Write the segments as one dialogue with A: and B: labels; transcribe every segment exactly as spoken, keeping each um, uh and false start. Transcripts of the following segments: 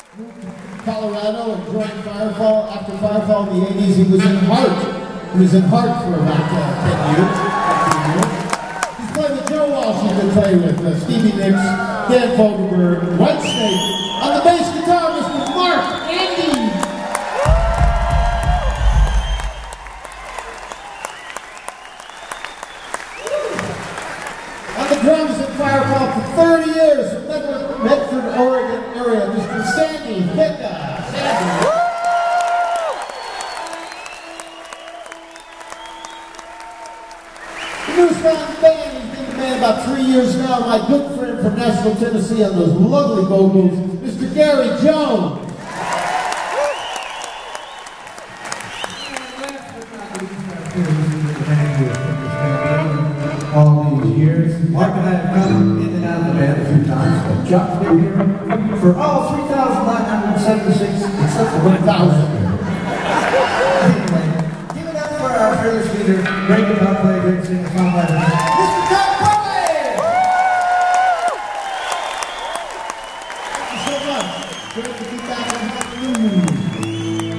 A: Colorado and joined Firefall. After Firefall in the eighties, he was in Heart. He was in Heart for about uh, ten years. He's played with Joe Walsh, he could play with uh, Stevie Nicks, Dan Fogelberg, Whitesnake. On the bass guitar, Mister Mark Andy. On the drums in Firefall for thirty years from Medford, Medford, Oregon area, Mister Sandy Vega. Sandy. The newfound band, he's been the band about three years now. My good friend from Nashville, Tennessee, on those lovely vocals, Mister Gary Jones.
B: All these years, Mark and I have come in and out of the band a few times, but Chuck's been here for all three thousand nine hundred seventy-six, except for one thousand. Anyway, give it up for our fearless leader, great guitar player, great singer, songwriter, Mister Chuck Buckley!
A: Thank you so much. Great to be back in Honolulu.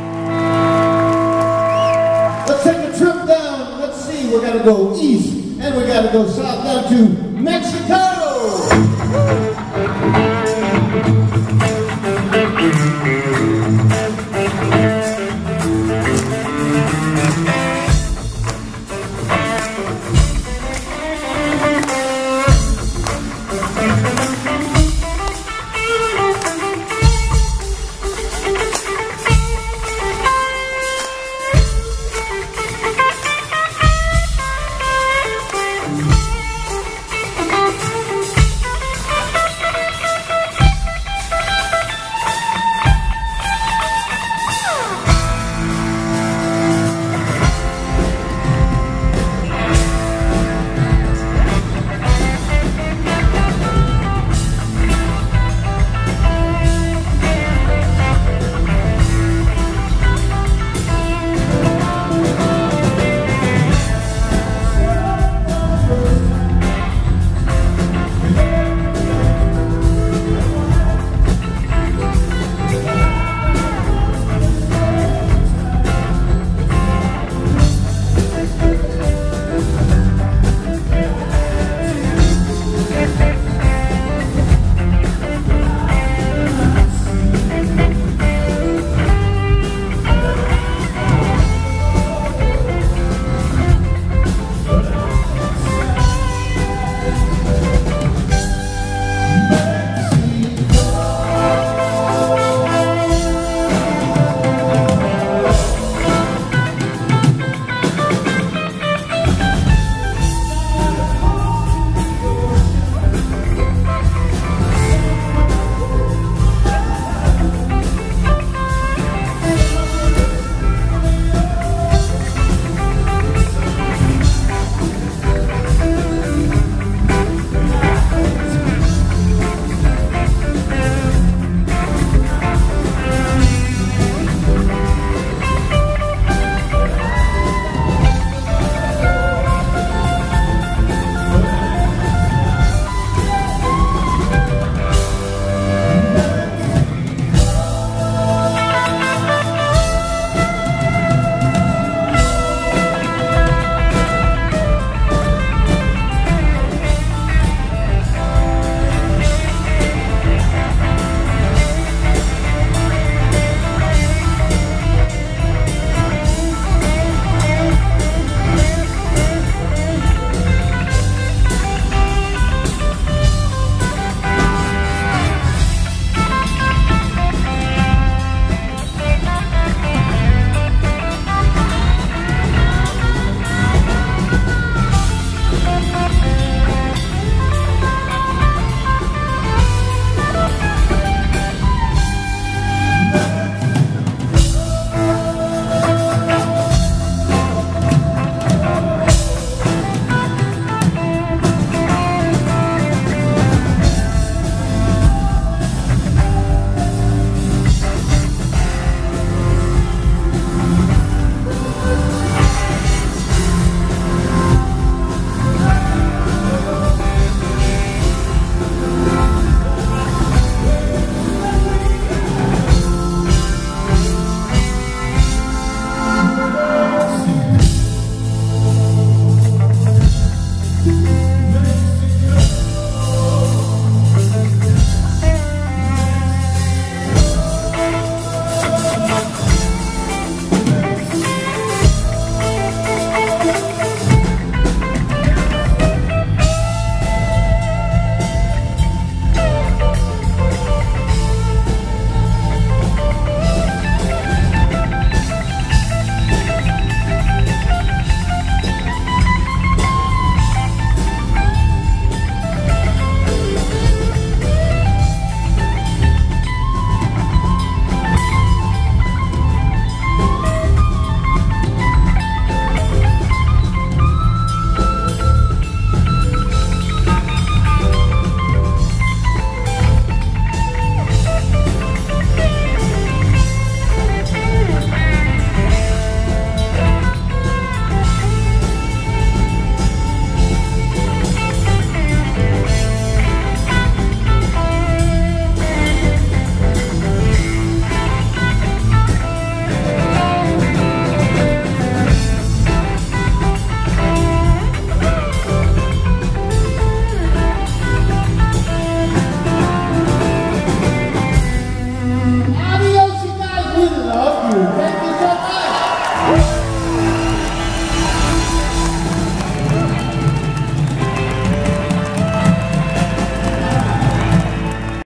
A: Let's take a trip down. Let's see, we're going to go east and we got to go south down to Mexico.